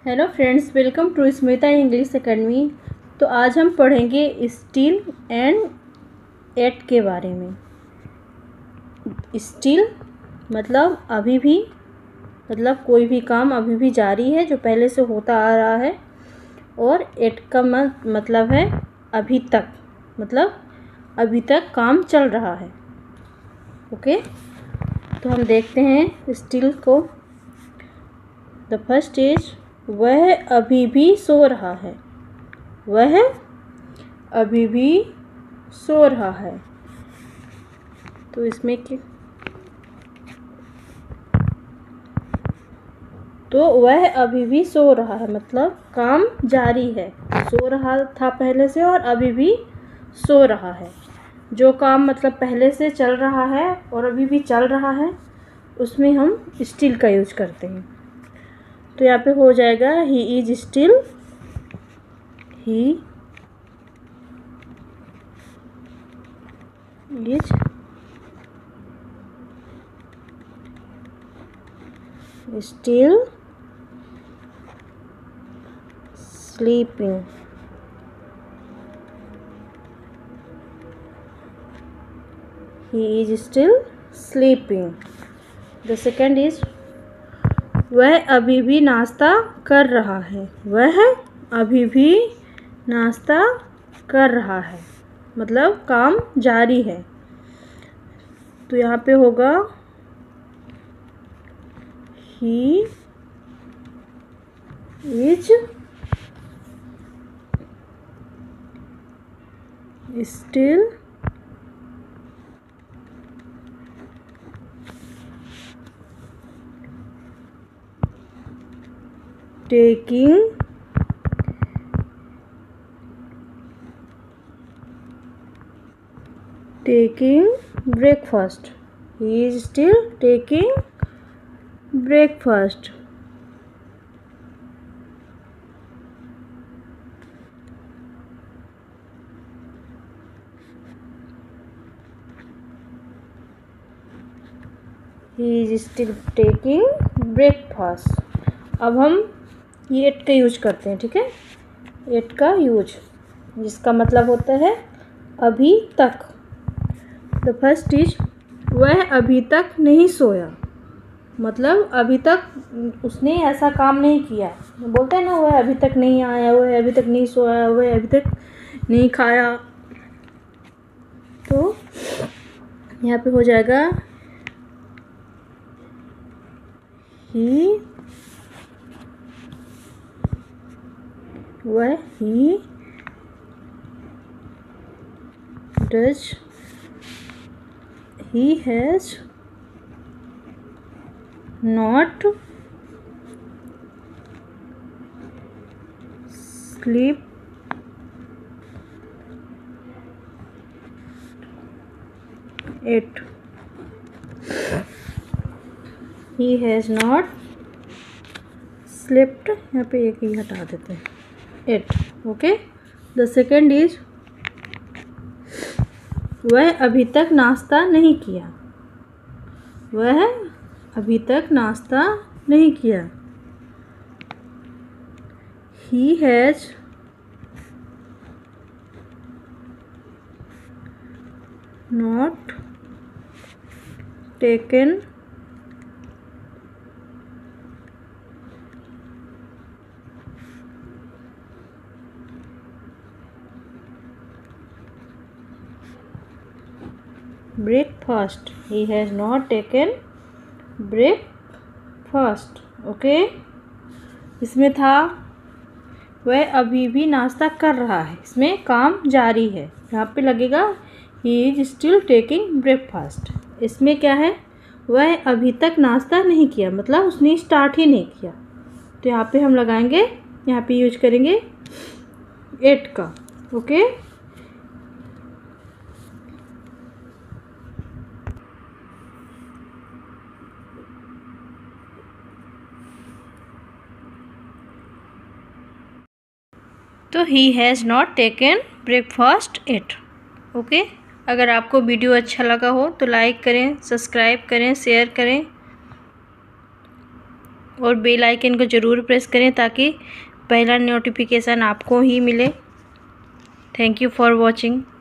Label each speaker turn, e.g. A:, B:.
A: Hello friends, welcome to Smita English academy. तो आज हम पढ़ेंगे स्टिल एंड एट के बारे में। स्टिल मतलब अभी भी, मतलब कोई भी काम अभी भी जारी है जो पहले से होता आ रहा है। और एट का मतलब है अभी तक, मतलब अभी तक काम चल रहा है। ओके, तो हम देखते हैं स्टिल को। द फर्स्ट इज वह अभी भी सो रहा है। वह अभी भी सो रहा है। तो इसमें तो वह अभी भी सो रहा है मतलब काम जारी है। सो रहा था पहले से और अभी भी सो रहा है। जो काम मतलब पहले से चल रहा है और अभी भी चल रहा है उसमें हम स्टिल का यूज करते हैं। तो यहाँ पे हो जाएगा he is still, he is still sleeping. He is still sleeping. The second is वह अभी भी नाश्ता कर रहा है। वह अभी भी नाश्ता कर रहा है मतलब काम जारी है। तो यहाँ पे होगा he is still taking breakfast. He is still taking breakfast. He is still taking breakfast. अब हम ये एट का यूज करते हैं, ठीक है। एट का यूज जिसका मतलब होता है अभी तक। द फर्स्ट इज वह अभी तक नहीं सोया मतलब अभी तक उसने ऐसा काम नहीं किया। बोलते हैं ना, वह अभी तक नहीं आया, वह अभी तक नहीं सोया, वह अभी तक नहीं खाया। तो यहाँ पे हो जाएगा he has not slept yet. He has not slept, यहाँ पे एक ही हटा देते हैं, at. Okay, the second is वह अभी तक नाश्ता नहीं किया। वह अभी तक नाश्ता नहीं किया। He has not taken breakfast. He has not taken breakfast. Okay, इसमें था वह अभी भी नाश्ता कर रहा है, इसमें काम जारी है। यहाँ पे लगेगा he is still taking breakfast। इसमें क्या है, वह अभी तक नाश्ता नहीं किया मतलब उसने स्टार्ट ही नहीं किया। तो यहाँ पे हम लगाएंगे, यहाँ पे यूज करेंगे एट का। ओके, तो he has not taken breakfast at. Okay, अगर आपको वीडियो अच्छा लगा हो तो लाइक करें, सब्सक्राइब करें, शेयर करें। और बेल आइकन को ज़रूर प्रेस करें ताकि पहला नोटिफिकेशन आपको ही मिले। Thank you for watching.